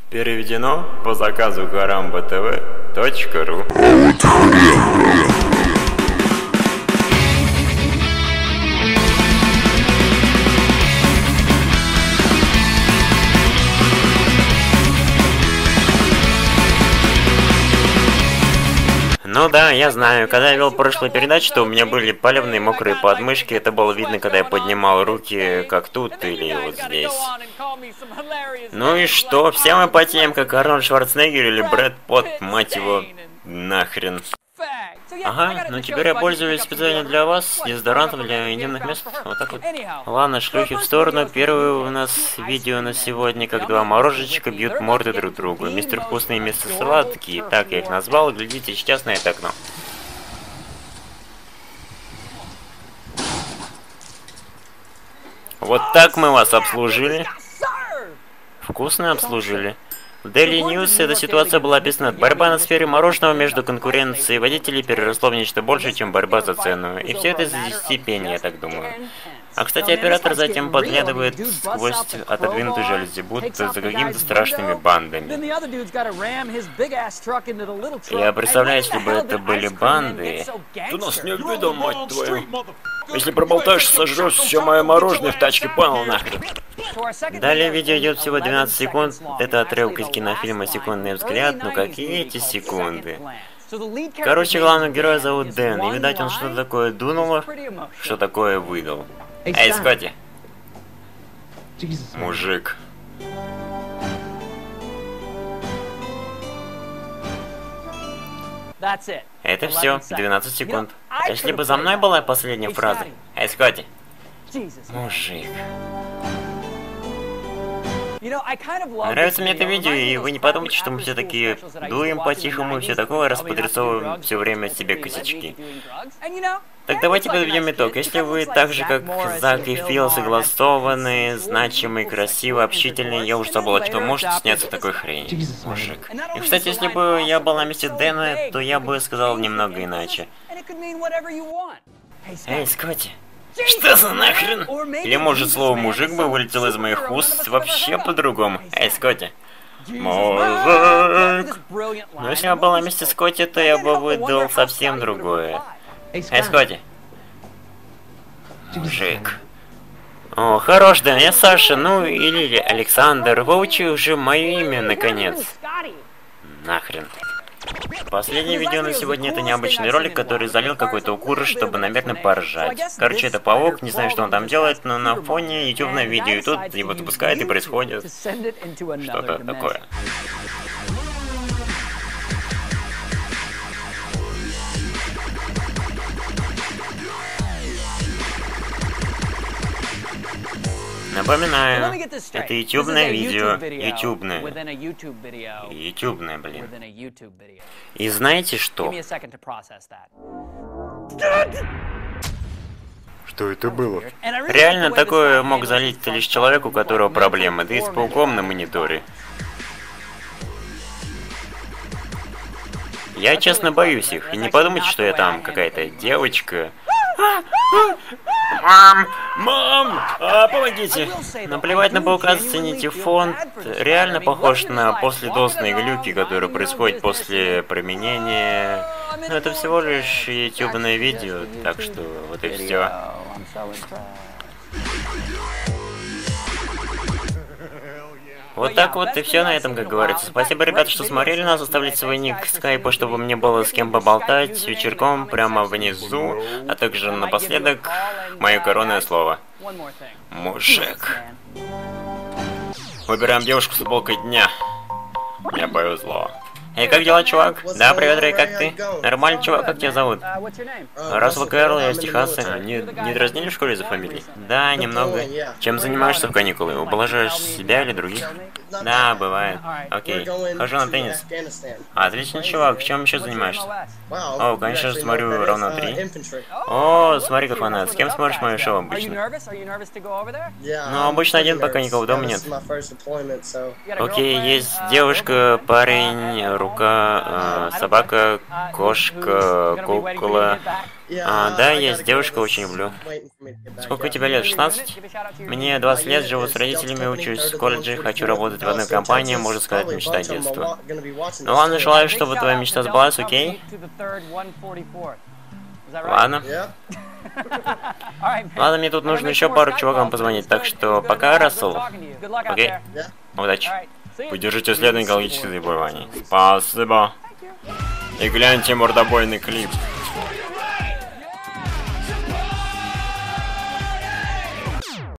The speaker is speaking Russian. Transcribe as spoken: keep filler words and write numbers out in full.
Переведено по заказу карамба тэ вэ точка ру. Ну да, я знаю, когда я вел прошлую передачу, то у меня были палевные мокрые подмышки. Это было видно, когда я поднимал руки, как тут или вот здесь. Ну и что? Все мы потеем, как Арнольд Шварценеггер или Брэд Питт, мать его, нахрен. Ага, ну теперь я пользуюсь специально для вас дезодорантом для интимных мест. Вот так вот. Ладно, шлюхи в сторону. Первое у нас видео на сегодня, как два мороженщика бьют морды друг другу. Мистер Вкусный и мистер Сладкий. Так я их назвал. Глядите сейчас на это окно. Вот так мы вас обслужили. Вкусно обслужили. В Daily News эта ситуация была описана. Борьба на сфере мороженого между конкуренцией водителей переросла в нечто большее, чем борьба за цену. И все это из-за десяти пенни, я так думаю. А кстати, оператор затем подглядывает сквозь отодвинутые жалюзи, будто за какими-то страшными бандами. Я представляю, если бы это были банды... Ты нас не видел, мать твою. Если проболтаешь, сожрешь все мое мороженое в тачке, понял нахрен. Далее видео идет всего двенадцать секунд. Это отрывок из кинофильма «Секундный взгляд». Ну какие эти секунды? Короче, главного героя зовут Дэн. И видать, он что-то такое дунул, что такое выдал. Эй, Скотти! Мужик. Это все, двенадцать секунд. Если бы за мной была последняя фраза. Эй, Скотти! Мужик. Нравится мне это видео, и вы не подумайте, что мы все такие дуем по-тихому и все такое, расподрисовываем все время себе косячки. Так давайте подведем итог. Если вы так же, как Зак и Фил, согласованные, значимые, красивые, общительные, я уже забыл, что может сняться такой хрень. Мужик. И, кстати, если бы я был на месте Дэна, то я бы сказал немного иначе. Эй, Скотти. Что за нахрен? Или может слово «мужик» бы вылетело из моих уст вообще по-другому? Эй, Скотти. Мужик. Но если я был на месте Скотти, то я бы выдал совсем другое. Эй, Скотти. Мужик. О, хорош, да, я Саша, ну или Александр. Выучи уже мое имя, наконец. Нахрен. Последнее видео на сегодня — это необычный ролик, который залил какой-то укур, чтобы, наверное, поржать. Короче, это паук, не знаю, что он там делает, но на фоне ютубное видео, и тут его запускает, и происходит что-то такое. Напоминаю, это ютубное видео, ютубное, ютубное, блин. И знаете что? Что это было? Реально такое мог залить лишь человек, у которого проблемы, да и с пауком на мониторе. Я честно боюсь их, и не подумайте, что я там какая-то девочка. Мам! Мам! А, помогите! Наплевать на паука, зацените фон. Реально похож на последосные глюки, которые происходят после применения. Но это всего лишь ютубное видео, так что вот и все. Вот так вот и все на этом, как говорится. Спасибо, ребята, что смотрели нас. Оставляйте свой ник скайпа, чтобы мне было с кем поболтать вечерком прямо внизу. А также напоследок мое коронное слово. Мужик. Выбираем девушку с футболкой дня. Мне повезло. Эй, как дела, чувак? Да, привет, Рэй, как ты? Нормально, чувак, как тебя зовут? Рассел Кэрл, я из Техаса. Не, не дразнили в школе за фамилией? Да, немного. Чем занимаешься в каникулы? Ублажаешь себя или других? Да, бывает. Окей. Хожу на теннис. Отлично, чувак. В чем еще занимаешься? О, конечно же, смотрю ровно три. О, смотри, как фанат. С кем смотришь мое шоу обычно? Ну, обычно один, пока никого дома нет. Окей, есть девушка, парень, рука, э, собака, кошка, кукла А, да, я с девушкой очень люблю. Сколько тебе лет? шестнадцать? Мне двадцать лет, живу с родителями, учусь в колледже, хочу работать в одной компании, можно сказать, мечта детства. Ну ладно, желаю, чтобы твоя мечта сбылась, окей? Ладно. Ладно, мне тут нужно еще пару чувакам позвонить, так что пока, Рассел. Окей? Удачи. Поддержите следующее экологическое заболевание. Спасибо. И гляньте мордобойный клип.